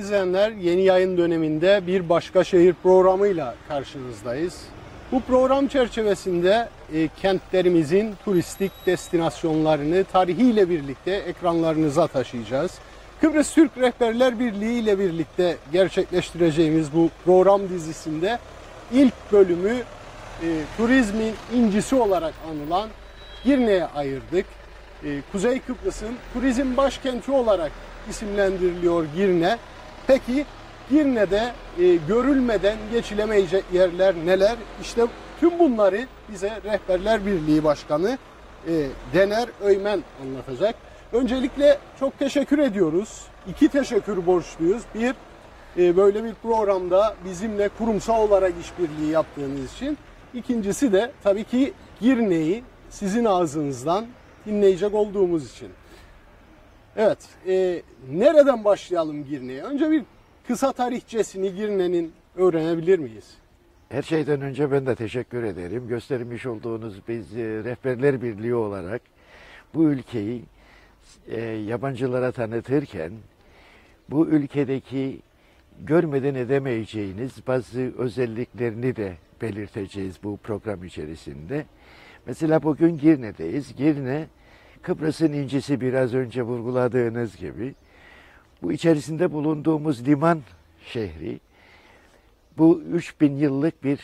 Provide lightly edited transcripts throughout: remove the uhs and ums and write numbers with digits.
izleyenler, yeni yayın döneminde bir başka şehir programıyla karşınızdayız. Bu program çerçevesinde kentlerimizin turistik destinasyonlarını tarihiyle birlikte ekranlarınıza taşıyacağız. Kıbrıs Türk Rehberler Birliği ile birlikte gerçekleştireceğimiz bu program dizisinde ilk bölümü turizmin incisi olarak anılan Girne'ye ayırdık. Kuzey Kıbrıs'ın turizm başkenti olarak isimlendiriliyor Girne. Peki Girne'de görülmeden geçilemeyecek yerler neler? İşte tüm bunları bize Rehberler Birliği Başkanı Dener Öymen anlatacak. Öncelikle çok teşekkür ediyoruz. İki teşekkür borçluyuz. Bir, böyle bir programda bizimle kurumsal olarak işbirliği yaptığınız için. İkincisi de tabii ki Girne'yi sizin ağzınızdan dinleyecek olduğumuz için. Evet, nereden başlayalım Girne'ye? Önce bir kısa tarihçesini Girne'nin öğrenebilir miyiz? Her şeyden önce ben de teşekkür ederim. Göstermiş olduğunuz biz Rehberler Birliği olarak bu ülkeyi yabancılara tanıtırken bu ülkedeki görmeden edemeyeceğiniz bazı özelliklerini de belirteceğiz bu program içerisinde. Mesela bugün Girne'deyiz. Girne, Kıbrıs'ın incisi, biraz önce vurguladığınız gibi. Bu içerisinde bulunduğumuz liman şehri, bu 3000 yıllık bir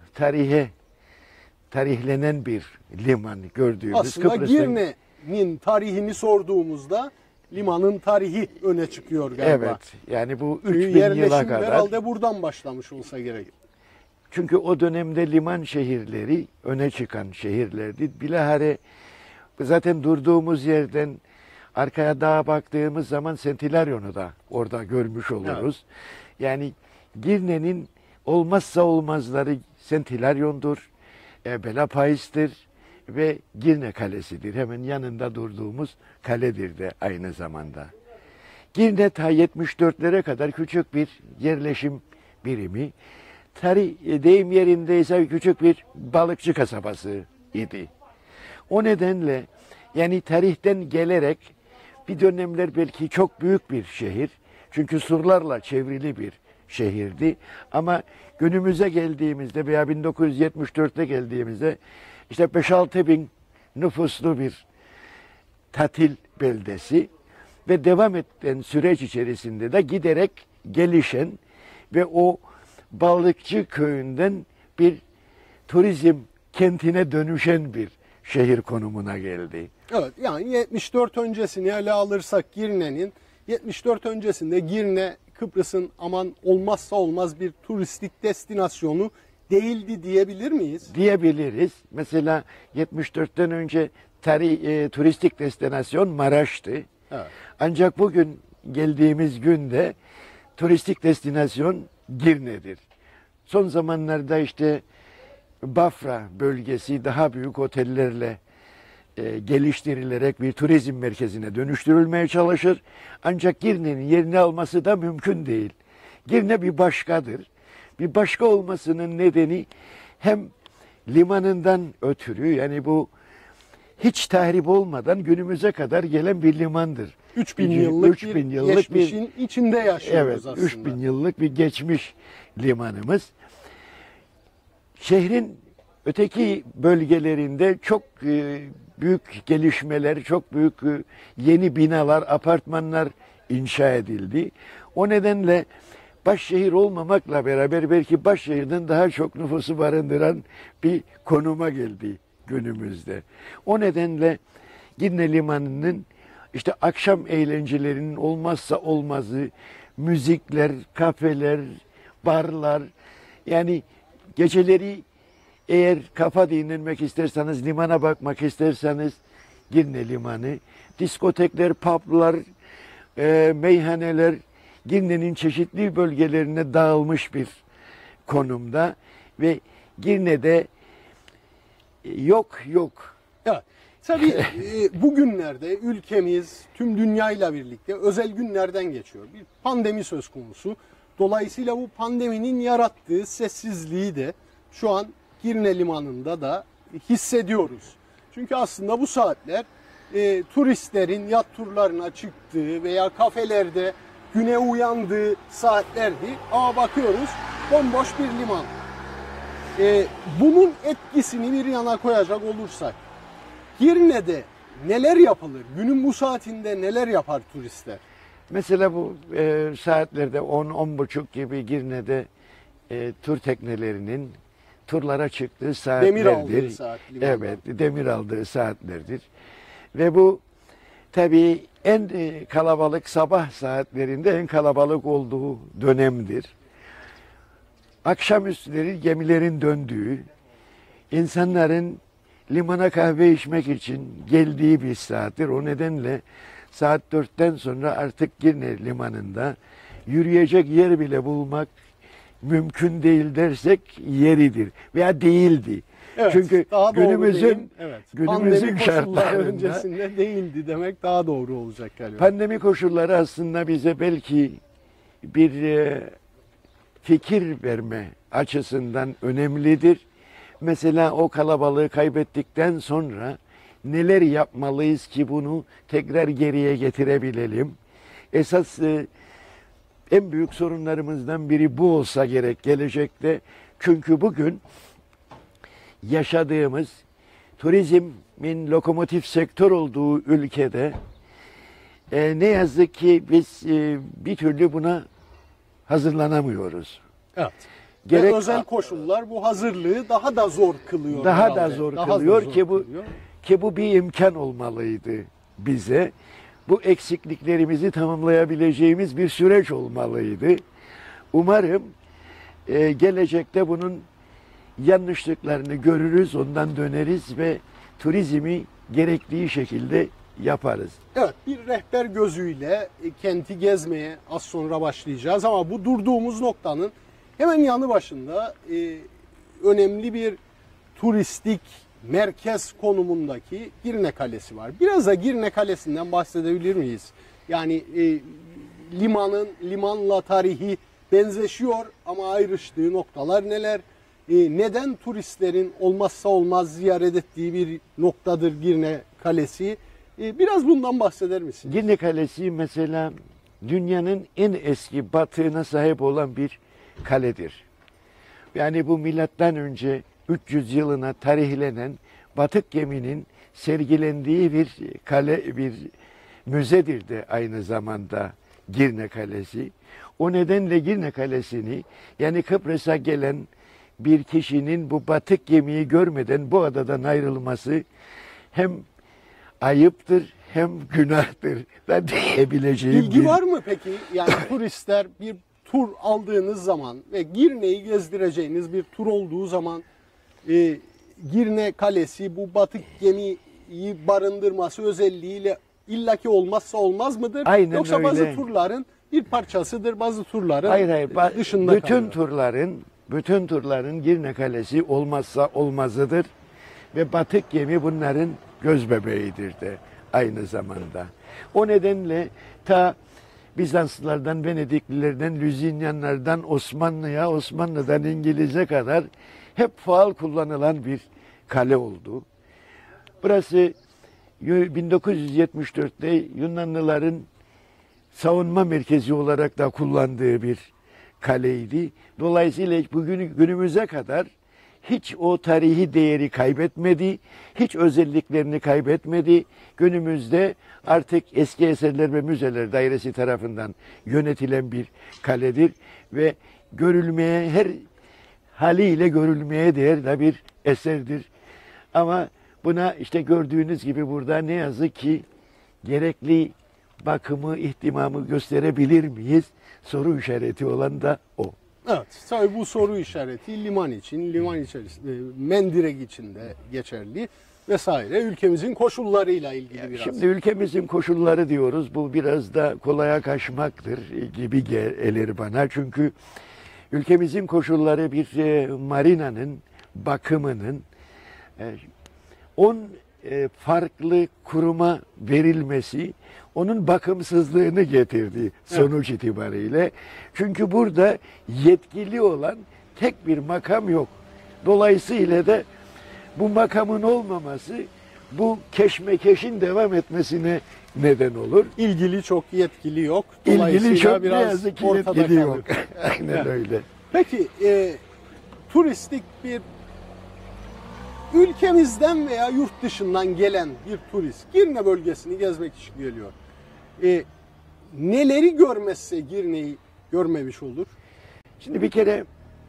tarihlenen bir liman gördüğümüz. Aslında Girne'nin tarihini sorduğumuzda limanın tarihi öne çıkıyor galiba. Evet, yani bu 3000 yıla kadar. Herhalde buradan başlamış olsa gerek. Çünkü o dönemde liman şehirleri öne çıkan şehirlerdi. Bilahare zaten durduğumuz yerden arkaya dağa baktığımız zaman Sentilaryon'u da orada görmüş oluruz. Evet. Yani Girne'nin olmazsa olmazları Sentilaryon'dur, Belapais'tir ve Girne Kalesi'dir. Hemen yanında durduğumuz kaledir de aynı zamanda. Girne ta 74'lere kadar küçük bir yerleşim birimi. Deyim yerindeyse küçük bir balıkçı kasabası idi. O nedenle yani tarihten gelerek bir dönemler belki çok büyük bir şehir. Çünkü surlarla çevrili bir şehirdi. Ama günümüze geldiğimizde veya 1974'te geldiğimizde işte 5-6 bin nüfuslu bir tatil beldesi ve devam eden süreç içerisinde de giderek gelişen ve o balıkçı köyünden bir turizm kentine dönüşen bir şehir konumuna geldi. Evet, yani 74 öncesini ele alırsak Girne'nin 74 öncesinde Girne Kıbrıs'ın aman olmazsa olmaz bir turistik destinasyonu değildi diyebilir miyiz? Diyebiliriz. Mesela 74'ten önce turistik destinasyon Maraş'tı. Evet. Ancak bugün geldiğimiz günde turistik destinasyon Girne'dir. Son zamanlarda işte Bafra bölgesi daha büyük otellerle geliştirilerek bir turizm merkezine dönüştürülmeye çalışır. Ancak Girne'nin yerini alması da mümkün değil. Girne bir başkadır. Bir başka olmasının nedeni hem limanından ötürü, yani bu hiç tahrip olmadan günümüze kadar gelen bir limandır. 3000 yıllık bir geçmişin içinde yaşıyoruz evet, aslında. 3000 yıllık bir geçmiş limanımız. Şehrin öteki bölgelerinde çok büyük gelişmeler, çok büyük yeni binalar, apartmanlar inşa edildi. O nedenle başşehir olmamakla beraber belki başşehirden daha çok nüfusu barındıran bir konuma geldi günümüzde. O nedenle Girne Limanı'nın işte akşam eğlencelerinin olmazsa olmazı, müzikler, kafeler, barlar, yani geceleri eğer kafa dinlenmek isterseniz, limana bakmak isterseniz Girne Limanı, diskotekler, publar, meyhaneler Girne'nin çeşitli bölgelerine dağılmış bir konumda ve Girne'de yok. Evet. Tabii bugünlerde ülkemiz tüm dünyayla birlikte özel günlerden geçiyor. Bir pandemi söz konusu. Dolayısıyla bu pandeminin yarattığı sessizliği de şu an Girne Limanı'nda da hissediyoruz. Çünkü aslında bu saatler turistlerin yat turlarına çıktığı veya kafelerde güne uyandığı saatlerdi. Ama bakıyoruz bomboş bir liman. Bunun etkisini bir yana koyacak olursak, Girne'de neler yapılır? Günün bu saatinde neler yapar turistler? Mesela bu saatlerde 10-10.30 gibi Girne'de tur teknelerinin turlara çıktığı saatlerdir. Demir aldığı saat. Evet, demir aldığı saatlerdir. Ve bu tabii en kalabalık sabah saatlerinde en kalabalık olduğu dönemdir. Akşamüstleri gemilerin döndüğü, insanların limana kahve içmek için geldiği bir saattir. O nedenle saat 4'ten sonra artık Girne limanında yürüyecek yer bile bulmak mümkün değil dersek yeridir veya değildi. Evet, çünkü daha günümüzün pandemi şartlarında öncesinde değildi demek daha doğru olacak galiba. Pandemi koşulları aslında bize belki bir fikir verme açısından önemlidir. Mesela o kalabalığı kaybettikten sonra neler yapmalıyız ki bunu tekrar geriye getirebilelim? Esas en büyük sorunlarımızdan biri bu olsa gerek gelecekte. Çünkü bugün yaşadığımız turizmin lokomotif sektör olduğu ülkede ne yazık ki biz bir türlü buna hazırlanamıyoruz. Evet. Gerek ve özel koşullar bu hazırlığı daha da zor kılıyor. Daha herhalde. da zor Daha kılıyor zor ki kılıyor. bu bir imkan olmalıydı bize. Bu eksikliklerimizi tamamlayabileceğimiz bir süreç olmalıydı. Umarım gelecekte bunun yanlışlıklarını görürüz, ondan döneriz ve turizmi gerektiği şekilde yaparız. Evet, bir rehber gözüyle kenti gezmeye az sonra başlayacağız ama bu durduğumuz noktanın hemen yanı başında önemli bir turistik merkez konumundaki Girne Kalesi var. Biraz da Girne Kalesi'nden bahsedebilir miyiz? Yani limanla tarihi benzeşiyor ama ayrıştığı noktalar neler? Neden turistlerin olmazsa olmaz ziyaret ettiği bir noktadır Girne Kalesi? Biraz bundan bahseder misiniz? Girne Kalesi mesela dünyanın en eski batığına sahip olan bir kaledir. Yani bu milattan önce 300 yılına tarihlenen batık geminin sergilendiği bir kale, bir müzedir de aynı zamanda Girne Kalesi. O nedenle Girne Kalesi'ni, yani Kıbrıs'a gelen bir kişinin bu batık gemiyi görmeden bu adadan ayrılması hem ayıptır hem günahtır da diyebileceğim. Bilgi var mı peki? Yani turistler bir tur aldığınız zaman ve Girne'yi gezdireceğiniz bir tur olduğu zaman Girne Kalesi bu batık gemiyi barındırması özelliğiyle illaki olmazsa olmaz mıdır? Aynen Yoksa öyle. bazı turların bir parçasıdır, bazı turların Hayır, dışında bütün turların Girne Kalesi olmazsa olmazıdır ve batık gemi bunların göz bebeğidir de aynı zamanda. O nedenle ta Bizanslılardan, Venediklilerden, Lüzinyanlardan Osmanlı'ya, Osmanlı'dan İngiliz'e kadar hep faal kullanılan bir kale oldu. Burası 1974'te Yunanlıların savunma merkezi olarak da kullandığı bir kaleydi. Dolayısıyla günümüze kadar hiç o tarihi değeri kaybetmedi, hiç özelliklerini kaybetmedi. Günümüzde artık Eski Eserler ve Müzeler Dairesi tarafından yönetilen bir kaledir ve görülmeye, her haliyle görülmeye değer de bir eserdir. Ama buna işte gördüğünüz gibi burada ne yazık ki gerekli bakımı, ihtimamı gösterebilir miyiz? Soru işareti olan da o. Evet, tabii bu soru işareti liman için, liman içerisinde, Mendirek için de geçerli vesaire. Ülkemizin koşullarıyla ilgili biraz. Şimdi ülkemizin koşulları diyoruz, bu biraz da kolaya kaçmaktır gibi gelir bana. Çünkü ülkemizin koşulları bir marinanın bakımının 10 farklı kuruma verilmesi onun bakımsızlığını getirdi sonuç itibariyle. Çünkü burada yetkili olan tek bir makam yok. Dolayısıyla da bu makamın olmaması bu keşmekeşin devam etmesine neden olur. İlgili çok yetkili yok. İlgili Dolayısıyla çok ne biraz yazık ki ortada yetkili kalıyor. yok. Aynen öyle. Peki turistik bir ülkemizden veya yurt dışından gelen bir turist Girne bölgesini gezmek için geliyor. Neleri görmezse Girne'yi görmemiş olur? Şimdi bir kere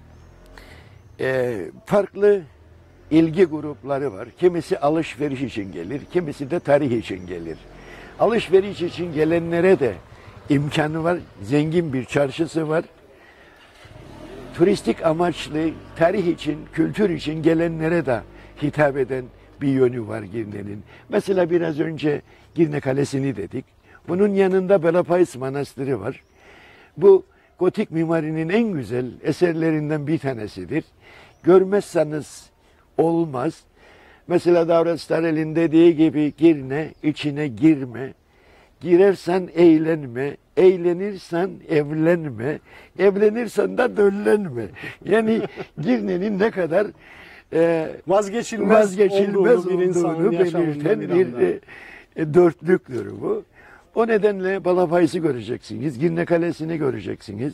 farklı ilgi grupları var. Kimisi alışveriş için gelir, kimisi de tarih için gelir. Alışveriş için gelenlere de imkanı var, zengin bir çarşısı var. Turistik amaçlı tarih için, kültür için gelenlere de hitap eden bir yönü var Girne'nin. Mesela biraz önce Girne Kalesi'ni dedik. Bunun yanında Belapayız Manastırı var. Bu gotik mimarinin en güzel eserlerinden bir tanesidir. Görmezseniz olmaz. Mesela Davrat Starel'in dediği gibi Girne içine girme. Girersen eğlenme, eğlenirsen evlenme, evlenirsen de döllenme. Yani Girne'nin ne kadar vazgeçilmez olduğunu belirten bir dörtlüktür bu. O nedenle Balapayıs'ı göreceksiniz, Girne Kalesi'ni göreceksiniz.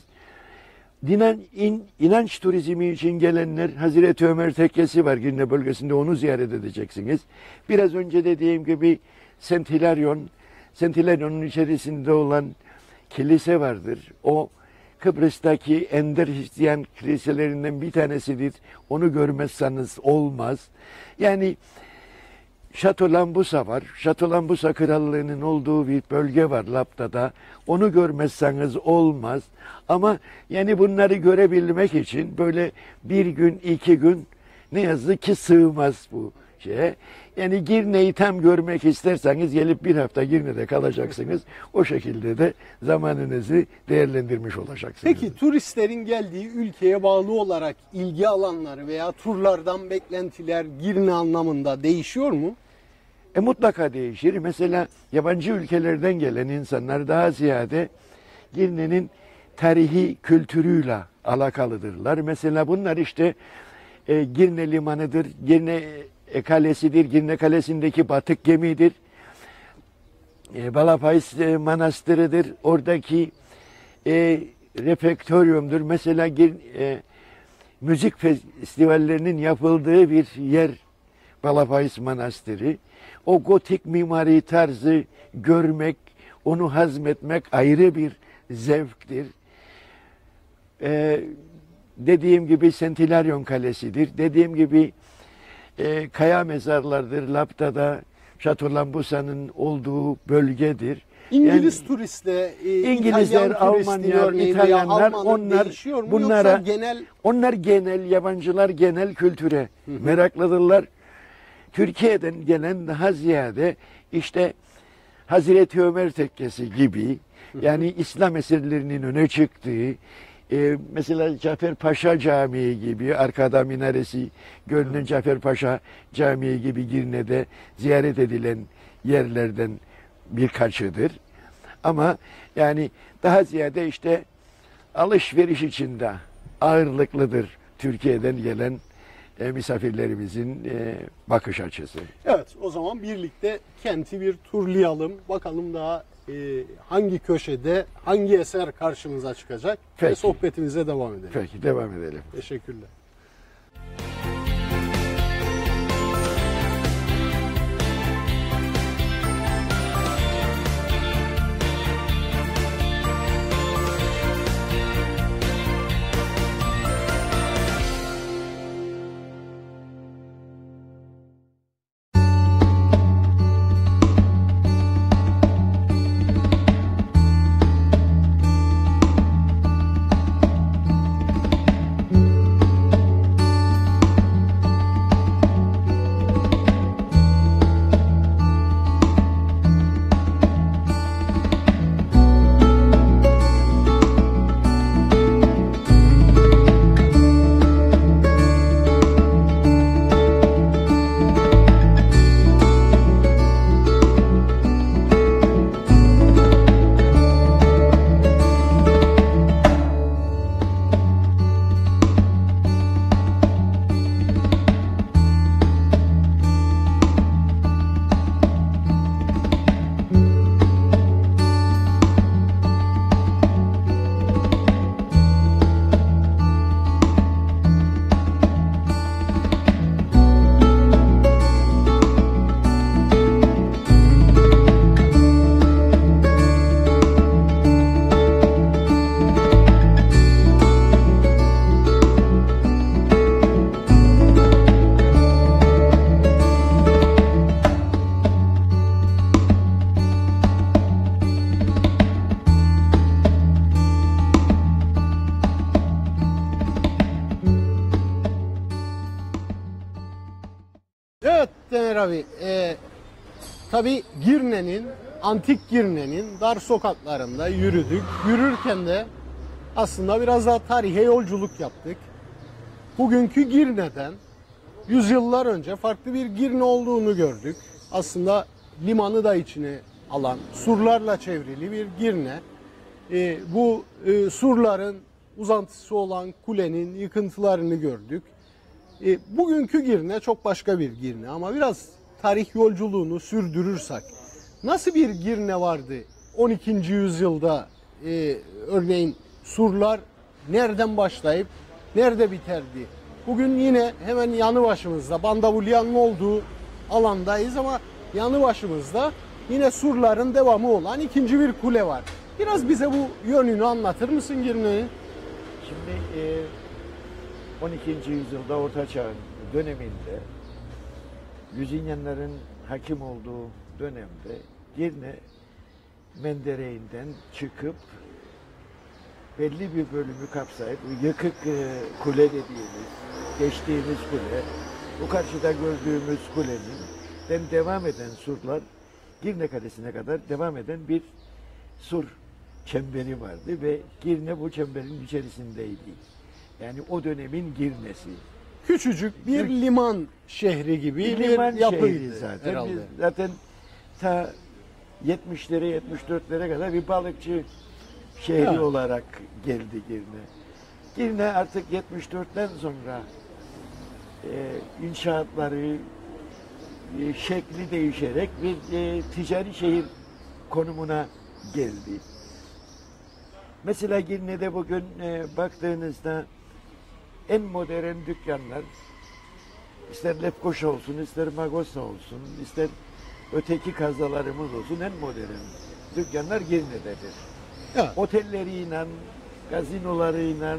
İnanç turizmi için gelenler Hazreti Ömer Tekkesi var Girne bölgesinde, onu ziyaret edeceksiniz. Biraz önce dediğim gibi Saint Hilaryon'un içerisinde olan kilise vardır. O Kıbrıs'taki ender Hristiyan kiliselerinden bir tanesidir. Onu görmezseniz olmaz. Yani Şato Lambusa var. Şato Lambusa Krallığı'nın olduğu bir bölge var Lapta'da. Onu görmezseniz olmaz. Ama yani bunları görebilmek için böyle bir gün, 2 gün ne yazık ki sığmaz bu şeye. Yani Girne'yi tam görmek isterseniz gelip bir hafta Girne'de kalacaksınız. O şekilde de zamanınızı değerlendirmiş olacaksınız. Peki turistlerin geldiği ülkeye bağlı olarak ilgi alanları veya turlardan beklentiler Girne anlamında değişiyor mu? Mutlaka değişir. Mesela yabancı ülkelerden gelen insanlar daha ziyade Girne'nin tarihi kültürüyle alakalıdırlar. Mesela bunlar işte Girne Limanı'dır, Girne Kalesi'dir, Girne Kalesi'ndeki batık gemidir, Balapayız Manastırı'dır, oradaki refektoryumdur. Mesela müzik festivallerinin yapıldığı bir yer Balapayız Manastırı. O gotik mimari tarzı görmek, onu hazmetmek ayrı bir zevktir. Dediğim gibi Saint Hilarion Kalesi'dir. Dediğim gibi kaya mezarlardır. Lapta'da Şato Lambusa'nın olduğu bölgedir. İngiliz Yani, turistle İngilizler, Almanlar, İtalyanlar onlar genel yabancılar genel kültüre meraklıdırlar. Türkiye'den gelen daha ziyade işte Hazreti Ömer Tekkesi gibi yani İslam eserlerinin öne çıktığı mesela Caferpaşa Camii gibi arkada minaresi görünen Caferpaşa Camii gibi Girne'de ziyaret edilen yerlerden birkaçıdır. Ama yani daha ziyade işte alışveriş içinde ağırlıklıdır Türkiye'den gelen misafirlerimizin bakış açısı. Evet, o zaman birlikte kenti bir turlayalım. Bakalım daha hangi köşede hangi eser karşımıza çıkacak. Peki. Ve sohbetimize devam edelim. Peki, devam edelim. Teşekkürler. abi, tabii Girne'nin, antik Girne'nin dar sokaklarında yürüdük. Yürürken de aslında biraz daha tarihe yolculuk yaptık. Bugünkü Girne'den yüzyıllar önce farklı bir Girne olduğunu gördük. Aslında limanı da içine alan, surlarla çevrili bir Girne. Bu surların uzantısı olan kulenin yıkıntılarını gördük. Bugünkü Girne çok başka bir Girne ama biraz tarih yolculuğunu sürdürürsek nasıl bir Girne vardı 12. yüzyılda, örneğin surlar nereden başlayıp nerede biterdi? Bugün yine hemen yanı başımızda Bandavulya'nın olduğu alandayız ama yanı başımızda yine surların devamı olan ikinci bir kule var. Biraz bize bu yönünü anlatır mısın Girne'nin? Şimdi 12. yüzyılda Orta Çağ döneminde Lusignan hakim olduğu dönemde Girne mendereğinden çıkıp belli bir bölümü kapsayıp yıkık kule dediğimiz, geçtiğimiz kule, bu karşıda gördüğümüz kulenin devam eden surlar Girne Kalesi'ne kadar devam eden bir sur çemberi vardı ve Girne bu çemberin içerisindeydi. Yani o dönemin Girne'si. Küçücük bir liman şehri gibi bir liman yapıydı şehri zaten. herhalde. Biz zaten ta 70'lere 74'lere kadar bir balıkçı şehri Evet. olarak geldi Girne. Girne artık 74'ten sonra inşaatları şekli değişerek bir ticari şehir konumuna geldi. Mesela Girne'de bugün baktığınızda en modern dükkanlar, ister Lefkoşa olsun, ister Magosa olsun, ister öteki kazalarımız olsun, en modern dükkanlar Girne'dedir. Evet. Otelleriyle, gazinolarıyla,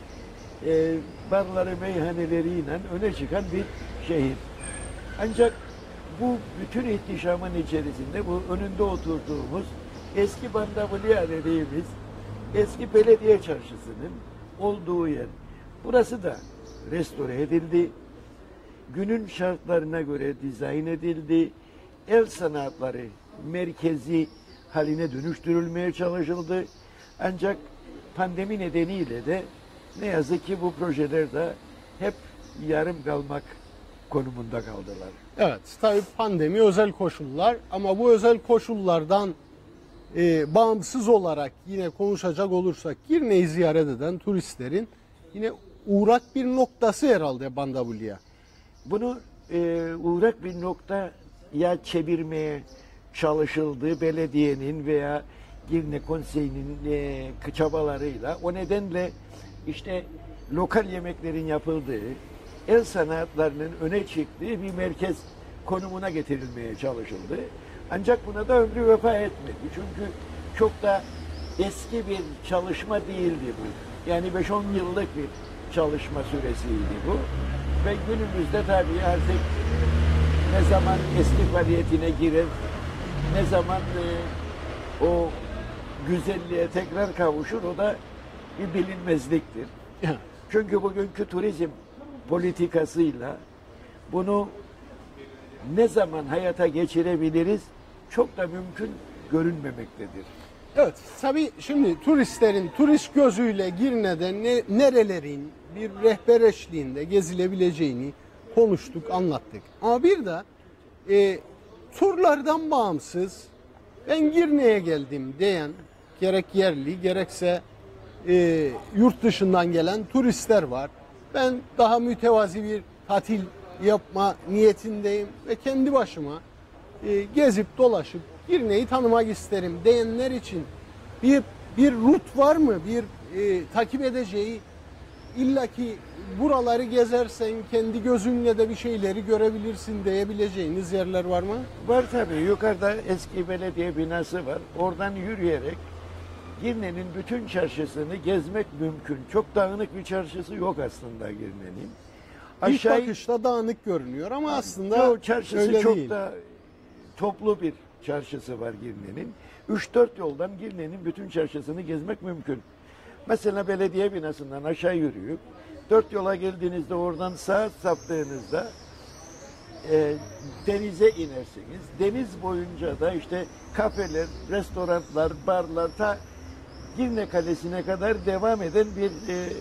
barları, meyhaneleriyle öne çıkan bir şehir. Ancak bu bütün ihtişamın içerisinde bu önünde oturduğumuz eski Bandavulya dediğimiz eski belediye çarşısının olduğu yer. Burası da restore edildi. Günün şartlarına göre dizayn edildi. El sanatları merkezi haline dönüştürülmeye çalışıldı. Ancak pandemi nedeniyle de ne yazık ki bu projeler de hep yarım kalmak konumunda kaldılar. Evet, tabii pandemi özel koşullar ama bu özel koşullardan bağımsız olarak yine konuşacak olursak Girne'yi ziyaret eden turistlerin yine uğrak bir noktası herhalde Bandavulya. Bunu uğrak bir noktaya çevirmeye çalışıldığı belediyenin veya Girne Konseyi'nin çabalarıyla, o nedenle işte lokal yemeklerin yapıldığı, el sanatlarının öne çıktığı bir merkez konumuna getirilmeye çalışıldı. Ancak buna da ömrü vefa etmedi. Çünkü çok da eski bir çalışma değildi bu. Yani 5-10 yıllık bir çalışma süresiydi bu. Ve günümüzde tabii artık ne zaman eski faaliyetine girer, ne zaman o güzelliğe tekrar kavuşur, o da bir bilinmezliktir. Çünkü bugünkü turizm politikasıyla bunu ne zaman hayata geçirebiliriz çok da mümkün görünmemektedir. Evet, tabii şimdi turistlerin turist gözüyle Girne'de nerelerin bir rehber eşliğinde gezilebileceğini konuştuk, anlattık. Ama bir de turlardan bağımsız ben Girne'ye geldim diyen gerek yerli gerekse yurt dışından gelen turistler var. Ben daha mütevazi bir tatil yapma niyetindeyim ve kendi başıma gezip dolaşıp Girne'yi tanımak isterim diyenler için bir rut var mı? Bir takip edeceği, illaki buraları gezersen kendi gözünle de bir şeyleri görebilirsin diyebileceğiniz yerler var mı? Var tabii. Yukarıda eski belediye binası var. Oradan yürüyerek Girne'nin bütün çarşısını gezmek mümkün. Çok dağınık bir çarşısı yok aslında Girne'nin. İlk bakışta dağınık görünüyor ama aslında o çarşısı öyle çok değil. da toplu bir çarşısı var Girne'nin. 3-4 yoldan Girne'nin bütün çarşısını gezmek mümkün. Mesela belediye binasından aşağı yürüyüp 4 yola geldiğinizde oradan sağa saptığınızda denize inersiniz. Deniz boyunca da işte kafeler, restoranlar, barlar ta Girne Kalesi'ne kadar devam eden bir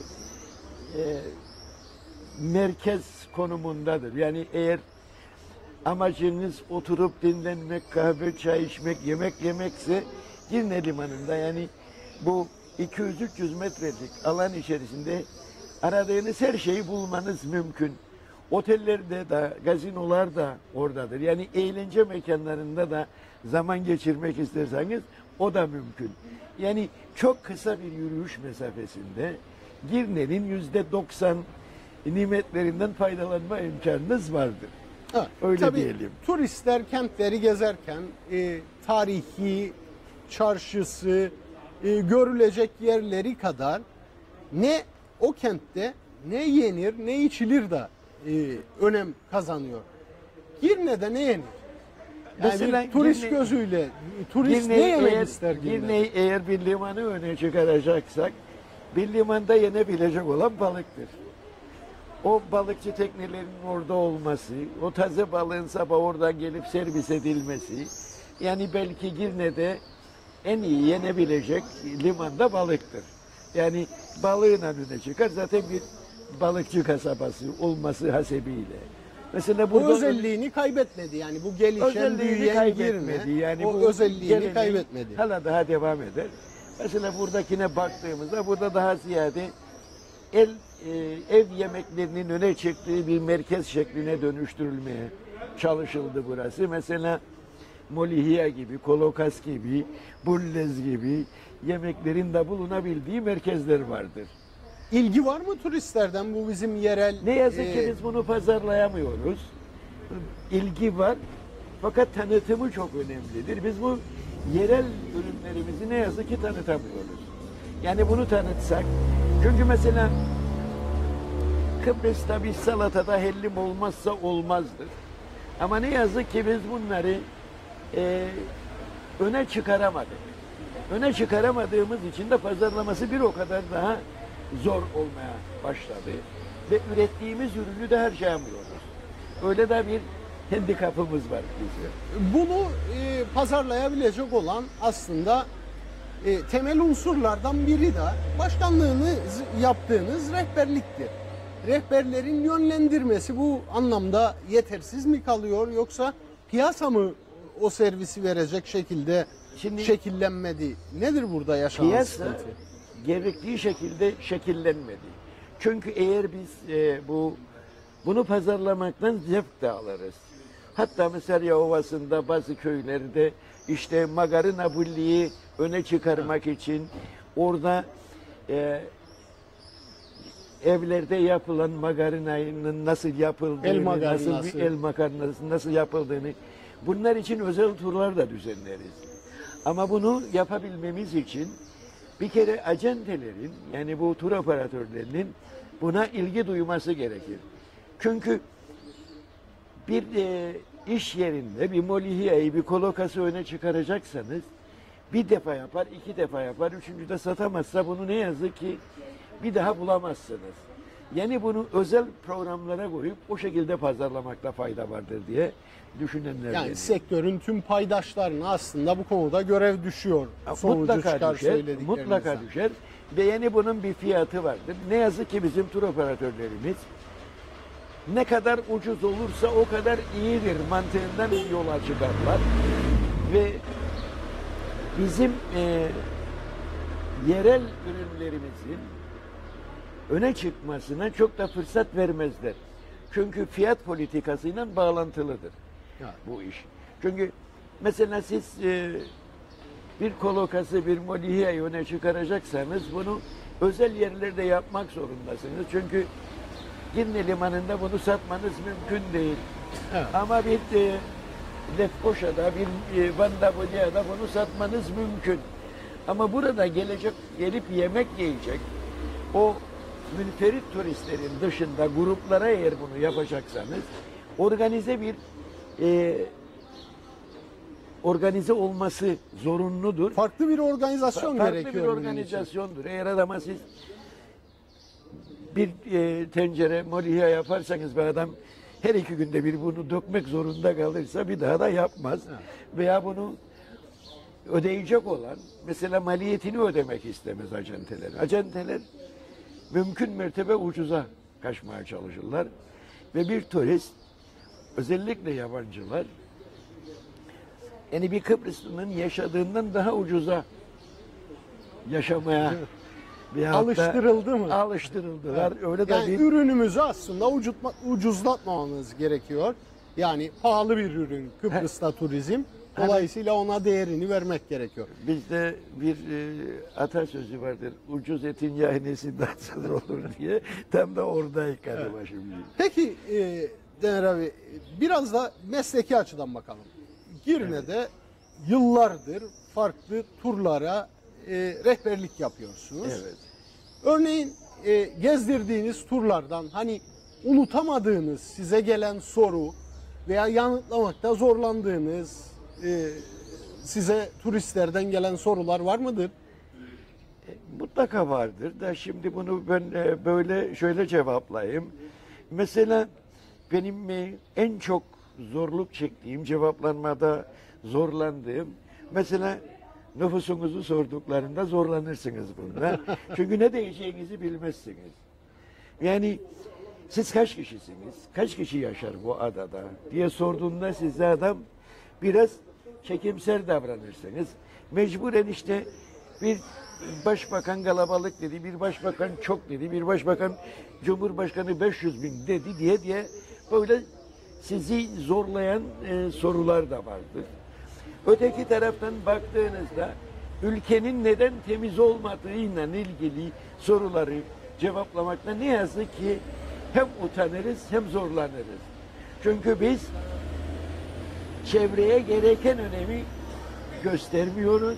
merkez konumundadır. Yani eğer amacınız oturup dinlenmek, kahve, çay içmek, yemek yemekse Girne Limanı'nda yani bu 200-300 metrelik alan içerisinde aradığınız her şeyi bulmanız mümkün. Otellerde de, gazinolar da oradadır. Yani eğlence mekanlarında da zaman geçirmek isterseniz o da mümkün. Yani çok kısa bir yürüyüş mesafesinde Girne'nin %90 nimetlerinden faydalanma imkanınız vardır. Evet, öyle tabii, diyelim. Turistler kentleri gezerken tarihi, çarşısı, görülecek yerleri kadar ne o kentte ne yenir ne içilir de önem kazanıyor. Girne'de ne yenir? Yani Mesela bir turist Girne- gözüyle turist Girne'yi ne yemek eğer- ister Girne'de? Girne'yi eğer bir limanı öne çıkaracaksak bir limanda yenebilecek olan balıktır. O balıkçı teknelerinin orada olması, o taze balığın sabah oradan gelip servis edilmesi, yani belki Girne'de en iyi yenebilecek limanda balıktır. Yani balığın önüne çıkar zaten bir balıkçı kasabası olması hasebiyle. Mesela O burada özelliğini kaybetmedi yani bu gelişen özelliğini büyüyen kaybetmedi. Girne Yani o bu özelliğini geleneği kaybetmedi. Hala daha devam eder. Mesela buradakine baktığımızda burada daha ziyade ev yemeklerinin öne çıktığı bir merkez şekline dönüştürülmeye çalışıldı burası. Mesela Molihia gibi, Kolokas gibi, Bullez gibi yemeklerin de bulunabildiği merkezler vardır. İlgi var mı turistlerden bu bizim yerel? Ne yazık ki biz bunu pazarlayamıyoruz. İlgi var fakat tanıtımı çok önemlidir. Biz bu yerel ürünlerimizi ne yazık ki tanıtamıyoruz. Yani bunu tanıtsak, çünkü mesela Kıbrıs'ta bir salatada hellim olmazsa olmazdır. Ama ne yazık ki biz bunları öne çıkaramadık. Öne çıkaramadığımız için de pazarlaması bir o kadar daha zor olmaya başladı. Ve ürettiğimiz ürünü de harcayamıyoruz. Öyle de bir handikapımız var bize. Bunu pazarlayabilecek olan aslında temel unsurlardan biri de başkanlığını yaptığınız rehberliktir. Rehberlerin yönlendirmesi bu anlamda yetersiz mi kalıyor yoksa piyasa mı o servisi verecek şekilde Şimdi şekillenmedi? Nedir burada yaşanan piyasa sıkıntı? gerektiği şekilde şekillenmedi. Çünkü eğer biz bunu pazarlamaktan zevk de alırız. Hatta Mesarya Ovası'nda bazı köylerde işte magarina bulliyi öne çıkarmak için orada evlerde yapılan magarinanın nasıl yapıldığını, nasıl bir el makarnası nasıl yapıldığını bunlar için özel turlar da düzenleriz. Ama bunu yapabilmemiz için bir kere acentelerin yani bu tur operatörlerinin buna ilgi duyması gerekir. Çünkü bir iş yerinde bir Molihia'yı, bir Kolokas'ı öne çıkaracaksanız bir defa yapar, iki defa yapar, üçüncüde satamazsa bunu ne yazık ki bir daha bulamazsınız. Yani bunu özel programlara koyup o şekilde pazarlamakta fayda vardır diye düşünenler. Yani sektörün tüm paydaşlarına aslında bu konuda görev düşüyor. Sonucu Mutlaka çıkar düşer, söylediklerinizden. mutlaka düşer. Ve yani bunun bir fiyatı vardır. Ne yazık ki bizim tur operatörlerimiz ne kadar ucuz olursa o kadar iyidir mantığından yola çıkarlar. Ve bizim yerel ürünlerimizin öne çıkmasına çok da fırsat vermezler. Çünkü fiyat politikasıyla bağlantılıdır bu iş. Çünkü mesela siz bir Kolokas'ı, bir Molihia'yı öne çıkaracaksanız bunu özel yerlerde yapmak zorundasınız. Çünkü Girne Limanı'nda bunu satmanız mümkün değil. Evet. Ama bir Lefkoşa'da, bir Vandabulya'da bunu satmanız mümkün. Ama burada gelip yemek yiyecek o münferit turistlerin dışında gruplara eğer bunu yapacaksanız organize olması zorunludur. Farklı bir organizasyon gerekiyor. Farklı bir bunun için. organizasyondur. Eğer adama siz bir tencere Molihia yaparsanız ve adam her 2 günde bir bunu dökmek zorunda kalırsa bir daha da yapmaz. Veya bunu ödeyecek olan mesela maliyetini ödemek istemez acenteler. Acenteler mümkün mertebe ucuza kaçmaya çalışırlar. Ve bir turist, özellikle yabancılar, yani bir Kıbrıslı'nın yaşadığından daha ucuza yaşamaya Alıştırıldı mı? Alıştırıldılar. Evet. Öyle de Yani bir ürünümüzü aslında ucuzlatmamamız gerekiyor. Yani pahalı bir ürün Kıbrıs'ta turizm. Dolayısıyla ona değerini vermek gerekiyor. bizde bir atasözü vardır. Ucuz etin yahnesi tatsız olur diye. Tam da oradayız galiba şimdi. Peki Dener abi biraz da mesleki açıdan bakalım. Girne'de yıllardır farklı turlara rehberlik yapıyorsunuz. Evet. Örneğin gezdirdiğiniz turlardan hani unutamadığınız size gelen soru veya yanıtlamakta zorlandığınız size turistlerden gelen sorular var mıdır? Mutlaka vardır da şimdi bunu ben böyle şöyle cevaplayayım. Mesela benim en çok zorluk çektiğim, cevaplanmada zorlandığım, mesela nüfusunuzu sorduklarında zorlanırsınız bunda. Çünkü ne diyeceğinizi bilmezsiniz. Yani siz kaç kişisiniz? Kaç kişi yaşar bu adada diye sorduğunda size adam biraz çekimser davranırsınız. Mecburen işte bir başbakan kalabalık dedi, bir başbakan çok dedi, bir başbakan Cumhurbaşkanı 500 bin dedi diye böyle sizi zorlayan sorular da vardır. Öteki taraftan baktığınızda ülkenin neden temiz olmadığıyla ilgili soruları cevaplamakta ne yazık ki hem utanırız hem zorlanırız. Çünkü biz çevreye gereken önemi göstermiyoruz.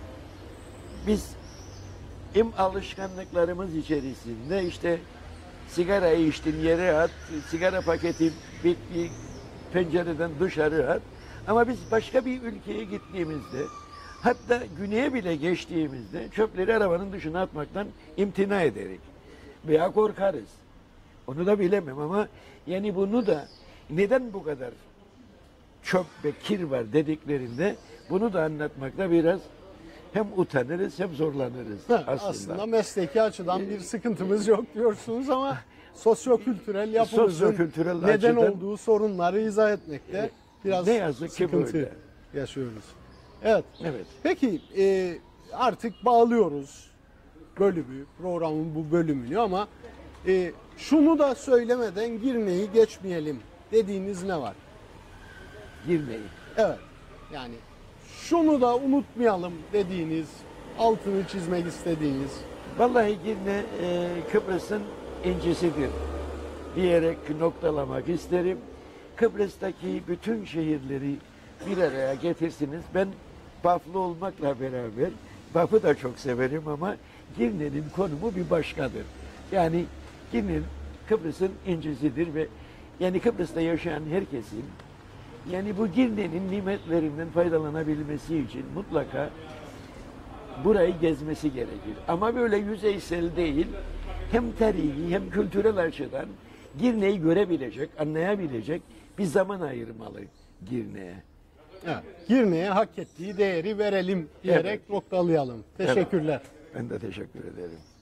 Biz alışkanlıklarımız içerisinde işte sigarayı içtin yere at, sigara paketi bitti pencereden dışarı at. Ama biz başka bir ülkeye gittiğimizde, hatta güneye bile geçtiğimizde çöpleri arabanın dışına atmaktan imtina ederek veya korkarız. Onu da bilemem ama yani bunu da neden bu kadar çöp ve kir var dediklerinde bunu da anlatmakta biraz hem utanırız hem zorlanırız Aslında mesleki açıdan bir sıkıntımız yok diyorsunuz ama sosyokültürel yapımızın Sosyokültürel neden açıdan- olduğu sorunları izah etmekte biraz ne yazık ki sıkıntı böyle. yaşıyoruz. Evet. Evet. Peki artık bağlıyoruz programın bu bölümünü ama şunu da söylemeden Girne'yi geçmeyelim dediğiniz ne var? Girmeyi. Evet. Yani şunu da unutmayalım dediğiniz, altını çizmek istediğiniz. Vallahi Girne Kıbrıs'ın incisidir diyerek noktalamak isterim. Kıbrıs'taki bütün şehirleri bir araya getirsiniz. Ben Baflı olmakla beraber Baf'ı da çok severim ama Girne'nin konumu bir başkadır. Yani Girne Kıbrıs'ın incisidir ve yani Kıbrıs'ta yaşayan herkesin yani bu Girne'nin nimetlerinden faydalanabilmesi için mutlaka burayı gezmesi gerekir. Ama böyle yüzeysel değil, hem tarihi hem kültürel açıdan Girne'yi görebilecek, anlayabilecek bir zaman ayırmalı Girne'ye. Evet. Girne'ye hak ettiği değeri verelim diyerek Evet. noktalayalım. Teşekkürler. Ben de teşekkür ederim.